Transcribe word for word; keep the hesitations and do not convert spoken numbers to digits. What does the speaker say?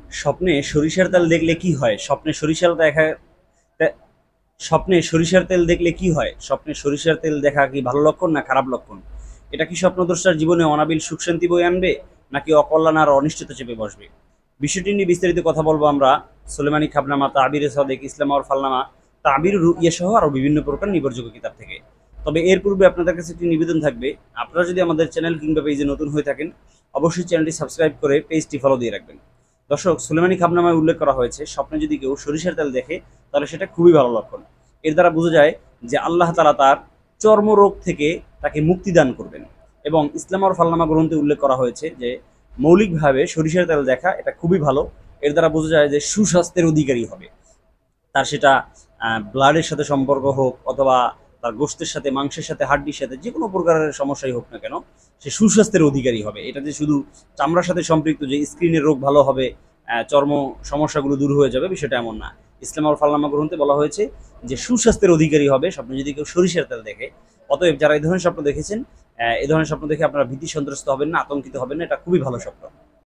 স্বপ্নে সরিষার তেল দেখলে কি হয়? স্বপ্নে সরিষার দেখা তে- স্বপ্নে সরিষার তেল দেখলে কি হয়? স্বপ্নে সরিষার তেল দেখা কি ভালো লক্ষণ না খারাপ লক্ষণ? এটা কি স্বপ্নদ্রষ্টার জীবনে অনাবিল সুখ শান্তি বয়ে আনবে, নাকি অকল্যাণ আর অনিশ্চিত চেপে বসবে? বিষয়টি নিয়ে বিস্তারিত কথা বলবো আমরা সুলেমানি খাবনামা, তাবির সাদেক, ইসলাম আর ফালনামা, তাবির রুইয়া সহ আরো বিভিন্ন প্রকার নির্ভরযোগ্য কিতাব থেকে। তবে এর পূর্বে আপনাদের কাছে একটি নিবেদন থাকবে, আপনারা যদি আমাদের চ্যানেল কিংবা পেজে নতুন হয়ে থাকেন, অবশ্যই চ্যানেলটি সাবস্ক্রাইব করে পেজটি ফলো দিয়ে রাখবেন। দর্শক, সুলেমানি খাবনামায় উল্লেখ করা হয়েছে স্বপ্নে যদি কেউ সরিষার তেল দেখে তাহলে সেটা খুবই ভালো লক্ষণ। এর দ্বারা বোঝা যায় যে আল্লাহ তাআলা তার চর্মরোগ থেকে তাকে মুক্তি দান করবেন। এবং ইসলাম আর ফালনামা গ্রন্থে উল্লেখ করা হয়েছে যে মৌলিকভাবে সরিষার তেল দেখা এটা খুবই ভালো। এর দ্বারা বোঝা যায় যে সুস্বাস্থ্যের অধিকারী হবে। তার সেটা ব্লাডের সাথে সম্পর্ক হোক, অথবা তার গোশতের সাথে, মাংসের সাথে, হাড্ডির সাথে, যে কোনো প্রকারের সমস্যাই হোক না কেন, সে সুস্বাস্থ্যের অধিকারী হবে। এটা যে শুধু চামড়ার সাথে সম্পৃক্ত যে স্ক্রিনের রোগ ভালো হবে, আহ, চর্ম সমস্যাগুলো দূর হয়ে যাবে, বিষয়টা এমন না। ইসলাম আর ফাল্লামা গ্রন্থে বলা হয়েছে যে সুস্বাস্থ্যের অধিকারী হবে স্বপ্নে যদি কেউ সরিষার তেল দেখে। অতএব যারা এই ধরনের স্বপ্ন দেখেছেন, আহ, এই ধরনের স্বপ্ন দেখে আপনারা ভীতি সন্ত্রস্ত হবেন না, আতঙ্কিত হবেন না, এটা খুবই ভালো স্বপ্ন।